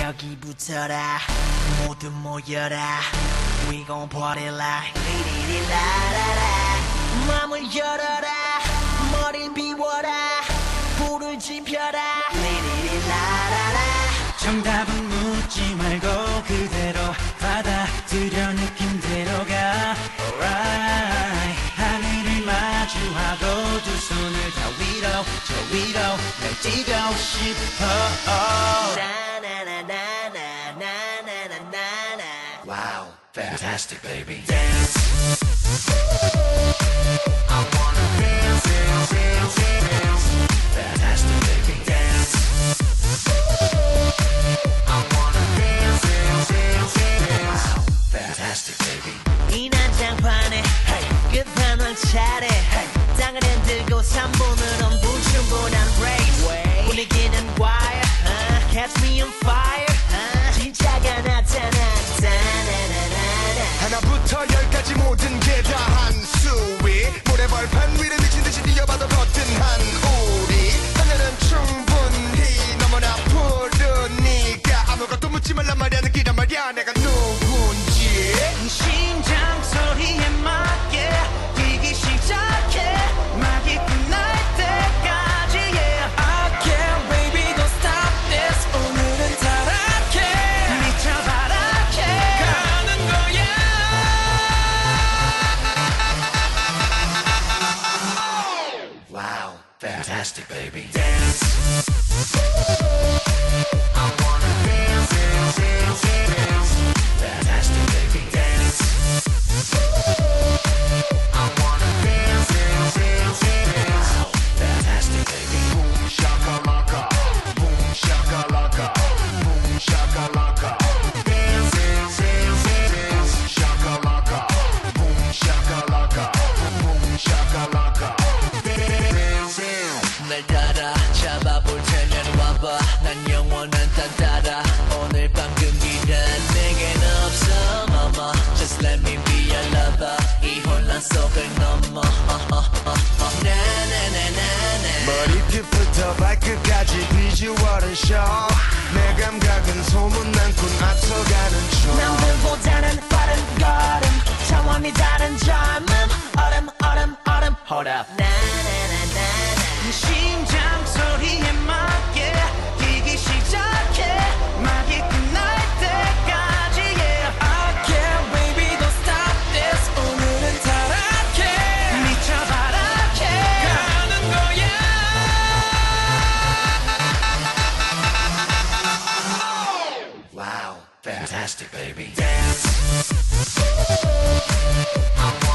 여기 붙어라 모두 모여라 We gon' party like 리리리라라라 맘을 열어라 머리를 비워라 불을 지펴라 리리리라라라 정답은 묻지 말고 그대로 받아들여 느낌대로 가 Alright 하늘을 마주하고 두 손을 다 위로 저 위로 날 뛰고 싶어 Wow, fantastic baby Dance I wanna dance, dance, dance, dance Fantastic baby Dance I wanna dance, dance, dance, dance Wow, fantastic baby 이 난장판에 끝판왕 차례 땅을 흔들고 3분은 불충분한 race 분위기는 wire Catch me on fire 진짜가 나타나 하나부터 열까지 모든 게 다 한 수위 모래벌판 위를 미친듯이 뛰어봐도 거뜬한 우리 하늘은 충분히 너무나 푸르니까 아무것도 묻지 말란 말이야 느끼란 말이야 내가 누군지 심장 소리에 맞게 뛰기 시작해 막이 끝날 때까지 yeah I can't baby don't stop this 오늘은 타락해 미쳐 바라게 가는 거야 Wow, fantastic baby Dance I wanna dance, dance, dance, dance Fantastic baby Dance I wanna dance, dance, dance, dance Wow, fantastic baby Boom shakalaka Boom shakalaka Boom shakalaka Dance, dance, dance, dance shakalaka Boom shakalaka Boom shakalaka 날 따라 잡아볼 테면 와봐 난 영원한 딴따라 오늘 밤 금기는 내겐 없어 mama Just let me be your lover 이 혼란 속을 넘어 나나나나나 머리끝부터 발끝까지 비주얼은 쇼 내 감각은 소문난군 앞서가는 중 남들보다는 빠른 걸음 차원이 다른 젊음 얼음 얼음 얼음 Hold up 나나나나나 심장 소리에 맞게 뛰기 시작해 막이 끝날 때까지 yeah I can't baby don't stop this 오늘은 타락해 미쳐 바라게 가는 거야 Wow, fantastic baby Dance I